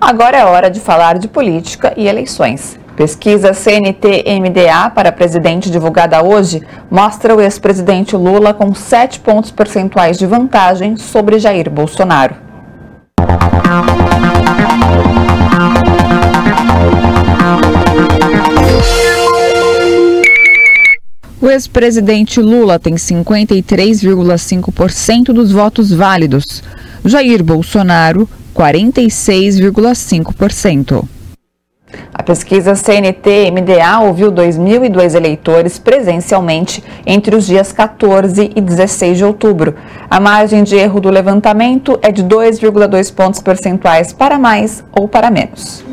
Agora é hora de falar de política e eleições. Pesquisa CNT-MDA para presidente divulgada hoje mostra o ex-presidente Lula com 7 pontos percentuais de vantagem sobre Jair Bolsonaro. O ex-presidente Lula tem 53,5% dos votos válidos. Jair Bolsonaro, 46,5%. A pesquisa CNT-MDA ouviu 2.002 eleitores presencialmente entre os dias 14 e 16 de outubro. A margem de erro do levantamento é de 2,2 pontos percentuais para mais ou para menos.